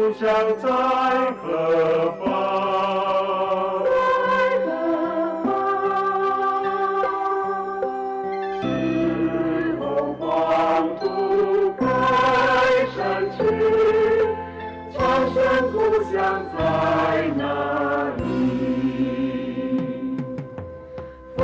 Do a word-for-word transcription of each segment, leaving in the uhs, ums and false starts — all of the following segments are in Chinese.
乡在何方？在何方？时候黄土开山去，长生故乡在哪里？佛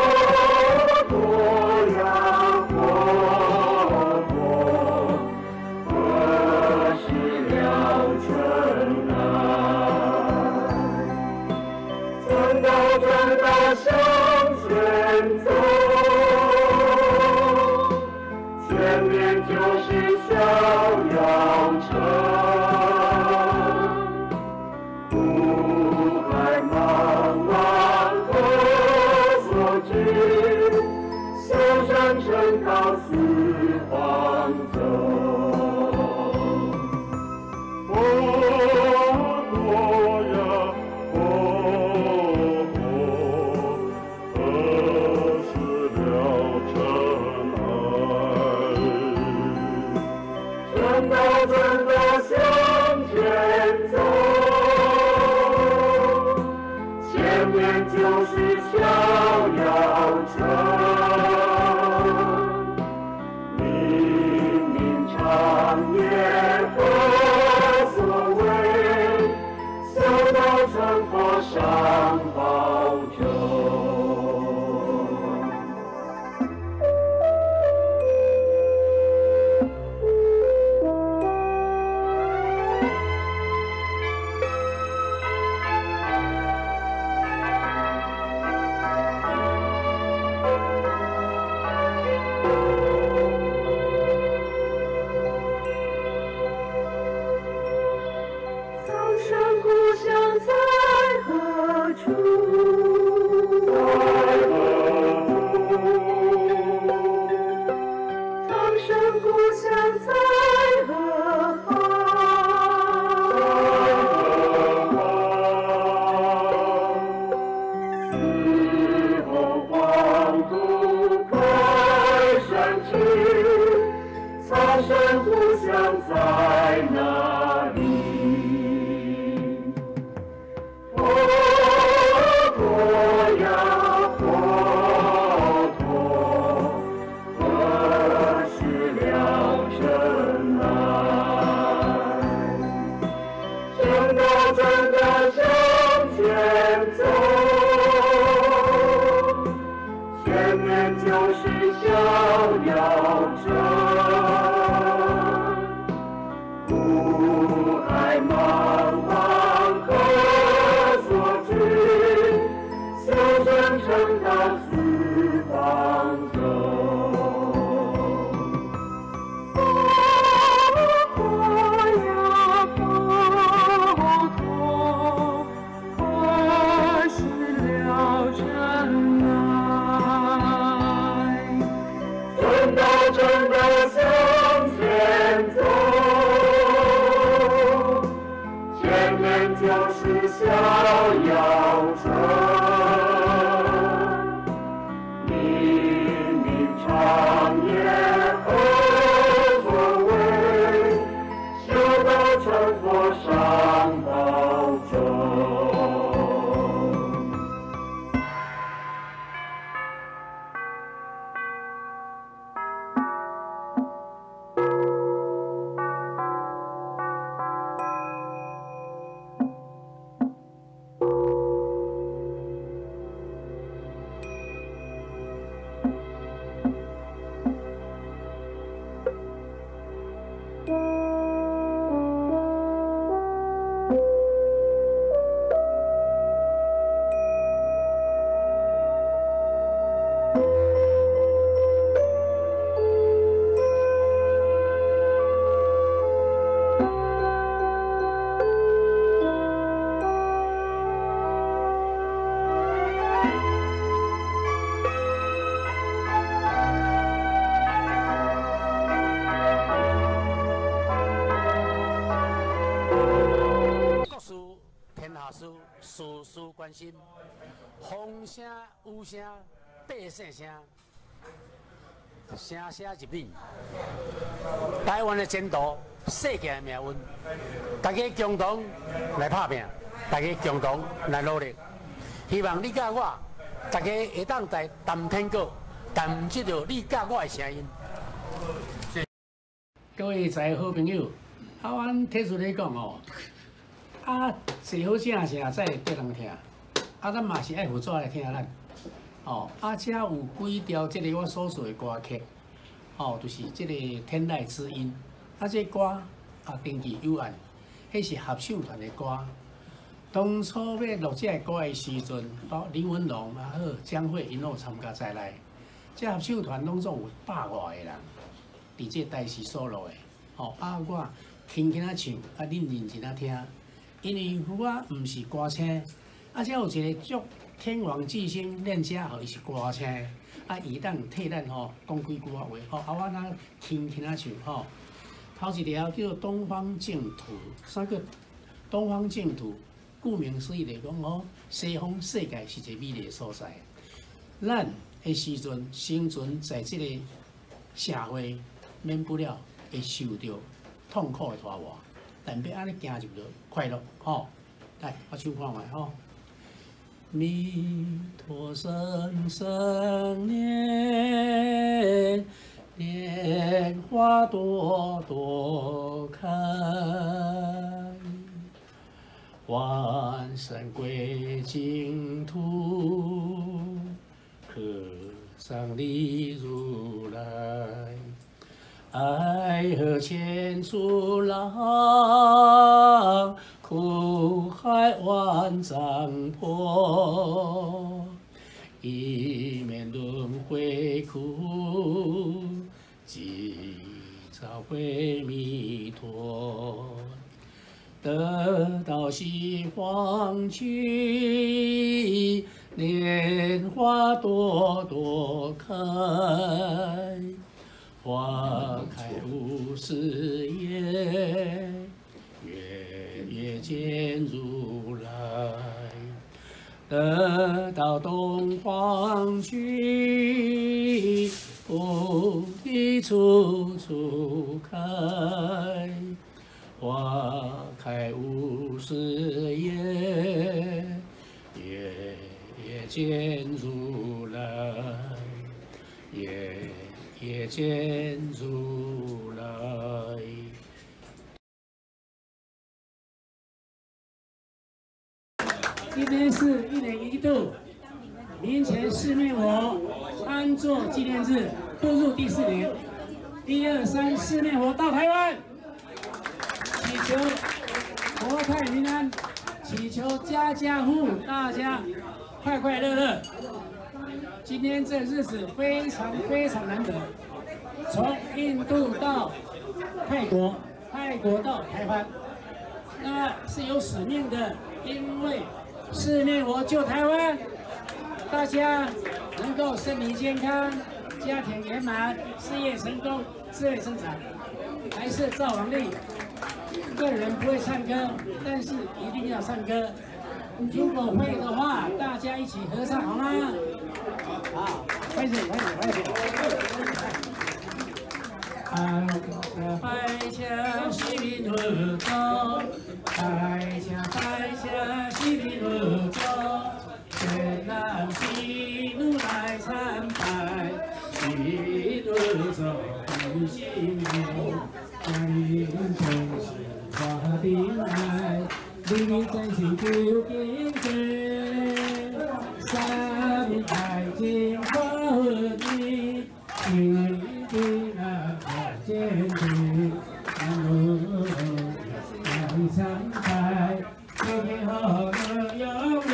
陀呀佛陀，何时了尘埃？正道正道向前走，前面就是逍遥城。苦海茫茫何所居？修山成道四方走。佛陀呀佛陀，何时了尘埃？正道正道向前走，前面就是逍遥城。明明长夜何所谓？修道成佛上宝酒。苍生故乡在何处？在何处？苍生故乡在何方？在何方？死后黄土开山去，苍生故乡在哪里？佛陀呀佛陀，何时了尘埃？正道正道向前走，前面就是逍遥城。苦海茫茫何所居？修身成道四方走。佛陀呀佛陀，何时了尘埃？正道正道向前走，前面就是逍遥城。明明长夜何所谓？修道成佛上宝酒。 事事关心，风声、雨声、百姓声，声声入耳。台湾的前途世界的命运，大家共同来拍拼，大家共同来努力。希望你甲我，大家会当在谈天国，谈即着你甲我的声音。谢谢各位在好朋友，啊，阮提出来讲哦，啊，最好声声才会得人听，啊，咱嘛是爱辅助来听咱。哦，啊，遮有几条即个我所属的歌曲，哦，就是即个《天籁之音》，啊，这歌啊，登记有案，迄是合唱团的歌。当初要录这个歌的时阵，包括李文龙啊好、江蕙因拢有参加在内。这合唱团拢总有百外个人，伫这台是所录的。哦，啊，我轻轻啊唱，啊，恁认真啊听，因为我毋是歌星，啊，遮有一个足天王巨星练者，吼，伊是歌星，啊，伊当替咱吼讲几句啊话，吼，啊，我那轻轻啊唱，吼，头一条叫做《东方净土》，啥叫东方净土？顾名思义来讲，吼，西方世界是一个美丽的所在。咱的时阵生存在这个社会，免不了会受到痛苦的拖磨，但要安尼行就着快乐，吼。来，我唱看卖，吼。弥陀声声念，莲花朵朵开。万山归净土，客上离如来。爱河千处浪，苦海万丈波。一面轮回苦，即找回弥陀。得到西方去，莲花朵朵开，花开无时夜，月月见如来。得到东方去，菩提处处开。花开无时夜，夜夜见如来，夜夜见如来。今天是一年一度民前四面佛安坐纪念日，步入第四年。一二三，四面佛到台湾。祈求国泰民安，祈求家家户户大家快快乐乐。今天这日子非常非常难得，从印度到泰国，泰国到台湾，那么是有使命的，因为四面佛救台湾，大家能够身体健康，家庭圆满，事业成功，事业生产，还是赵王力。个人不会唱歌，但是一定要唱歌。如果会的话，大家一起合唱好吗？好，开始，开始，开始。海峡海峡西滨河州，海峡海峡西滨河州，天南西路来参拜，西路走不幸福，欢迎同行。花定爱，你真心就见证，三面爱情花和你，情的那可见证，安乐让常在，天天好乐悠悠。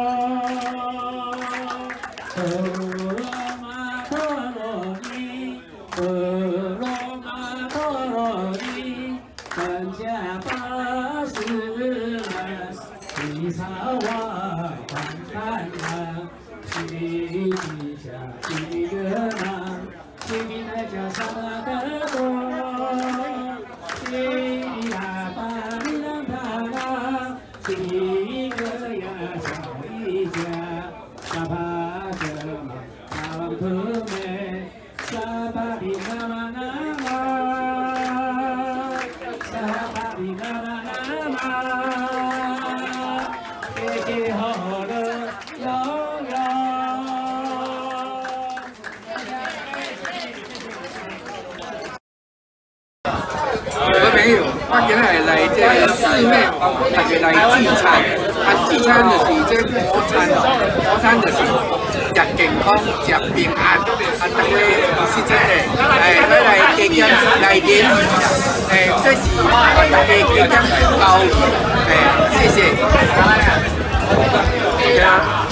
陀罗玛陀罗尼，陀罗玛陀罗尼。三下八十来，七草花看看看，七下七个郎，七名来叫三个多，七里喇叭里啷他啷，七个呀小一家，沙巴的嘛沙巴特美，沙巴的那嘛那嘛。沙大家来聚餐，啊聚餐就是这午餐哦，午餐就是食健康、食平安，啊大家有时间嘞，哎来来加减来联谊，哎这是大家加减交流，哎谢谢。